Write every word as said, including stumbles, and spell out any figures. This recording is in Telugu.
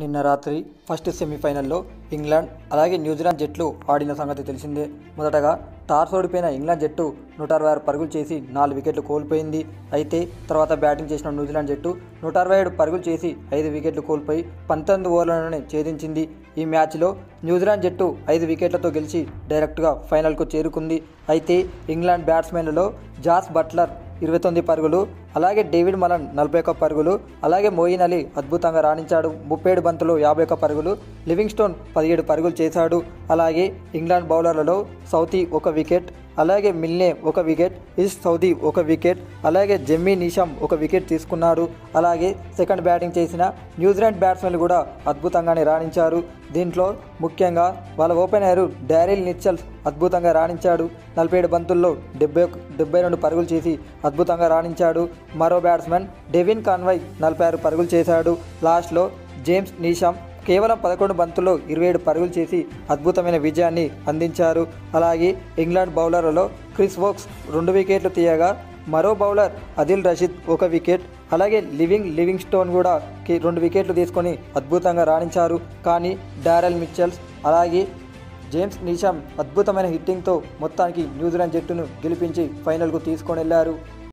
నిన్న రాత్రి ఫస్ట్ సెమీఫైనల్లో ఇంగ్లాండ్ అలాగే న్యూజిలాండ్ జట్లు ఆడిన సంగతి తెలిసిందే. మొదటగా టాస్ ఓడిపోయిన ఇంగ్లాండ్ జట్టు నూట అరవై ఆరు పరుగులు చేసి నాలుగు వికెట్లు కోల్పోయింది. అయితే తర్వాత బ్యాటింగ్ చేసిన న్యూజిలాండ్ జట్టు నూట అరవై ఏడు పరుగులు చేసి ఐదు వికెట్లు కోల్పోయి పంతొమ్మిది ఓవర్లలోనే ఛేదించింది. ఈ మ్యాచ్లో న్యూజిలాండ్ జట్టు ఐదు వికెట్లతో గెలిచి డైరెక్ట్గా ఫైనల్కు చేరుకుంది. అయితే ఇంగ్లాండ్ బ్యాట్స్మెన్లలో జాస్ బట్లర్ ఇరవై తొమ్మిది పరుగులు, అలాగే డేవిడ్ మలన్ నలభై ఒక్క పరుగులు, అలాగే మోయిన్ అలీ అద్భుతంగా రాణించాడు. ముప్పై ఏడు బంతులు యాభై ఒక్క పరుగులు, లివింగ్స్టోన్ పదిహేడు పరుగులు చేశాడు. అలాగే ఇంగ్లాండ్ బౌలర్లలో సౌతీ ఒక వికెట్, అలాగే మిల్నే ఒక వికెట్, ఇస్ సౌదీ ఒక వికెట్, అలాగే జెమ్మీ నీషమ్ ఒక వికెట్ తీసుకున్నారు. అలాగే సెకండ్ బ్యాటింగ్ చేసిన న్యూజిలాండ్ బ్యాట్స్మెన్లు కూడా అద్భుతంగానే రాణించారు. దీంట్లో ముఖ్యంగా వాళ్ళ ఓపెనర్ డారిల్ నిచ్చల్స్ అద్భుతంగా రాణించాడు. నలభై ఏడు బంతుల్లో డెబ్బై డెబ్బై రెండు పరుగులు చేసి అద్భుతంగా రాణించాడు. మరో బ్యాట్స్మెన్ డెవిన్ కాన్వాయ్ నలభై ఆరు పరుగులు చేశాడు. లాస్ట్లో జేమ్స్ నీషమ్ కేవలం పదకొండు బంతుల్లో ఇరవై ఏడు పరుగులు చేసి అద్భుతమైన విజయాన్ని అందించారు. అలాగే ఇంగ్లాండ్ బౌలర్లలో క్రిస్ వోక్స్ రెండు వికెట్లు తీయగా మరో బౌలర్ అదిల్ రషీద్ ఒక వికెట్, అలాగే లివింగ్ లివింగ్స్టోన్ కూడా రెండు వికెట్లు తీసుకొని అద్భుతంగా రాణించారు. కానీ డారెల్ మిచెల్స్ అలాగే జేమ్స్ నీషమ్ అద్భుతమైన హిట్టింగ్తో మొత్తానికి న్యూజిలాండ్ జట్టును గెలిపించి ఫైనల్కు తీసుకొని వెళ్లారు.